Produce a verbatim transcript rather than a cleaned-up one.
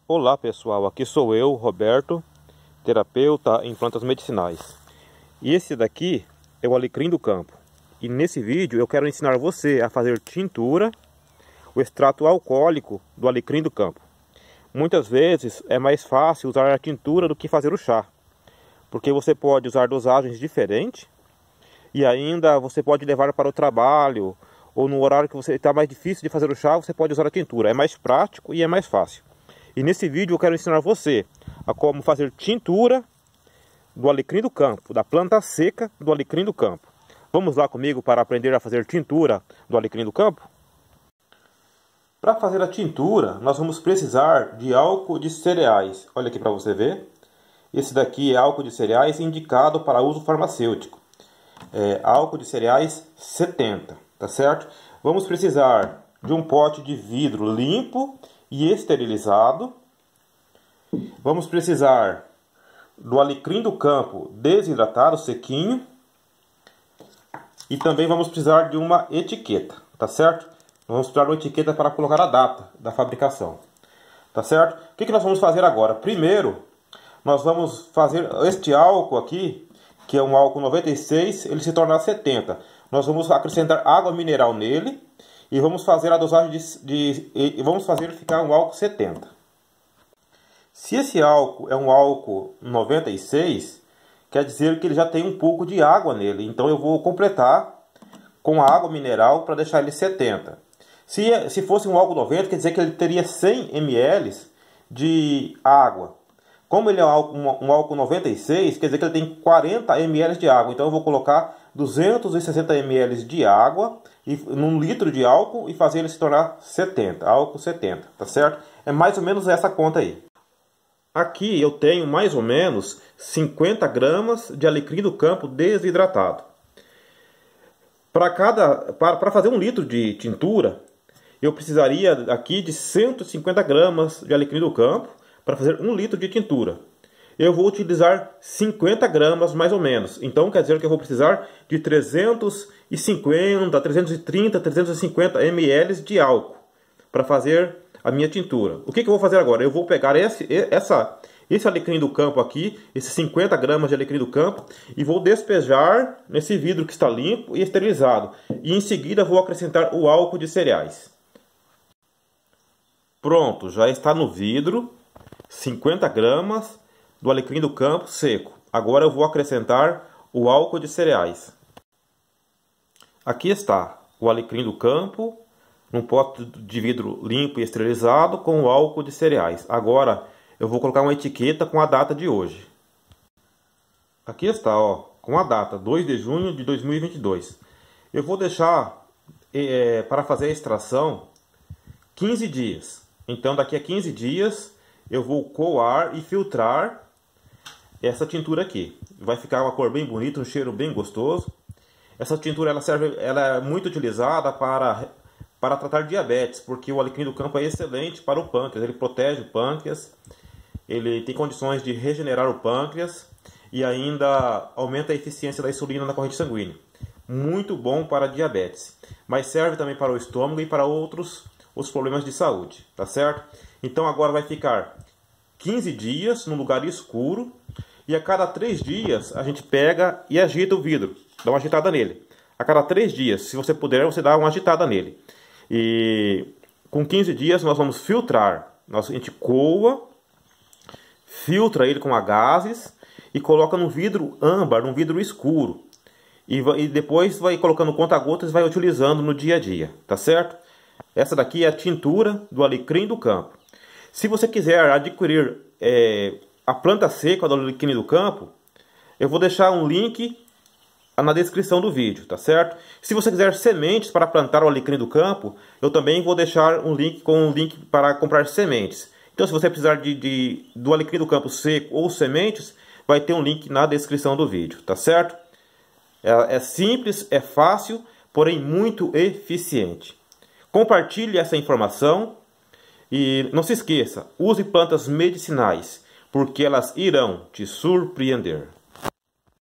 Olá pessoal, aqui sou eu, Roberto, terapeuta em plantas medicinais. E esse daqui é o alecrim do campo. E nesse vídeo eu quero ensinar você a fazer tintura, o extrato alcoólico do alecrim do campo. Muitas vezes é mais fácil usar a tintura do que fazer o chá, porque você pode usar dosagens diferentes e ainda você pode levar para o trabalho ou no horário que você está mais difícil de fazer o chá, você pode usar a tintura. É mais prático e é mais fácil. E nesse vídeo eu quero ensinar você a como fazer tintura do alecrim do campo, da planta seca do alecrim do campo. Vamos lá comigo para aprender a fazer tintura do alecrim do campo? Para fazer a tintura, nós vamos precisar de álcool de cereais. Olha aqui para você ver. Esse daqui é álcool de cereais indicado para uso farmacêutico. É álcool de cereais setenta, tá certo? Vamos precisar de um pote de vidro limpo e esterilizado. Vamos precisar do alecrim do campo desidratado, sequinho. E também vamos precisar de uma etiqueta, tá certo? Vamos precisar de uma etiqueta para colocar a data da fabricação, tá certo? O que que nós vamos fazer agora? Primeiro, nós vamos fazer este álcool aqui, que é um álcool noventa e seis, ele se torna setenta. Nós vamos acrescentar água mineral nele e vamos fazer a dosagem de, de e vamos fazer ficar um álcool setenta. Se esse álcool é um álcool noventa e seis, quer dizer que ele já tem um pouco de água nele. Então eu vou completar com a água mineral para deixar ele setenta. Se, se fosse um álcool noventa, quer dizer que ele teria cem mililitros de água. Como ele é um álcool, um, um álcool noventa e seis, quer dizer que ele tem quarenta mililitros de água. Então eu vou colocar duzentos e sessenta mililitros de água e, num litro de álcool e fazer ele se tornar setenta. Álcool setenta, tá certo? É mais ou menos essa conta aí. Aqui eu tenho mais ou menos cinquenta gramas de alecrim do campo desidratado. Para cada, para, para fazer um litro de tintura, eu precisaria aqui de cento e cinquenta gramas de alecrim do campo para fazer um litro de tintura. Eu vou utilizar cinquenta gramas mais ou menos. Então quer dizer que eu vou precisar de trezentos e cinquenta, trezentos e trinta, trezentos e cinquenta mililitros de álcool para fazer a minha tintura. O que que eu vou fazer agora? Eu vou pegar esse, essa, esse alecrim do campo aqui, esses cinquenta gramas de alecrim do campo, e vou despejar nesse vidro que está limpo e esterilizado. E em seguida vou acrescentar o álcool de cereais. Pronto, já está no vidro cinquenta gramas do alecrim do campo seco. Agora eu vou acrescentar o álcool de cereais. Aqui está o alecrim do campo, num pote de vidro limpo e esterilizado com o álcool de cereais. Agora eu vou colocar uma etiqueta com a data de hoje. Aqui está, ó, com a data dois de junho de dois mil e vinte e dois. Eu vou deixar é, para fazer a extração quinze dias. Então daqui a quinze dias eu vou coar e filtrar essa tintura aqui. Vai ficar uma cor bem bonita, um cheiro bem gostoso. Essa tintura ela serve, ela é muito utilizada para para tratar diabetes, porque o alecrim do campo é excelente para o pâncreas. Ele protege o pâncreas, ele tem condições de regenerar o pâncreas e ainda aumenta a eficiência da insulina na corrente sanguínea. Muito bom para diabetes, mas serve também para o estômago e para outros os problemas de saúde, tá certo? Então agora vai ficar quinze dias num lugar escuro e a cada três dias a gente pega e agita o vidro, dá uma agitada nele. A cada três dias, se você puder, você dá uma agitada nele. E com quinze dias nós vamos filtrar. A gente coa, filtra ele com gases e coloca no vidro âmbar, num vidro escuro. E, e depois vai colocando conta-gotas e vai utilizando no dia a dia, tá certo? Essa daqui é a tintura do alecrim do campo. Se você quiser adquirir é, a planta seca do alecrim do campo, eu vou deixar um link na descrição do vídeo, tá certo? Se você quiser sementes para plantar o alecrim do campo, eu também vou deixar um link com um link para comprar sementes. Então, se você precisar de, de, do alecrim do campo seco ou sementes, vai ter um link na descrição do vídeo, tá certo? É, é simples, é fácil, porém muito eficiente. Compartilhe essa informação e não se esqueça, use plantas medicinais, porque elas irão te surpreender.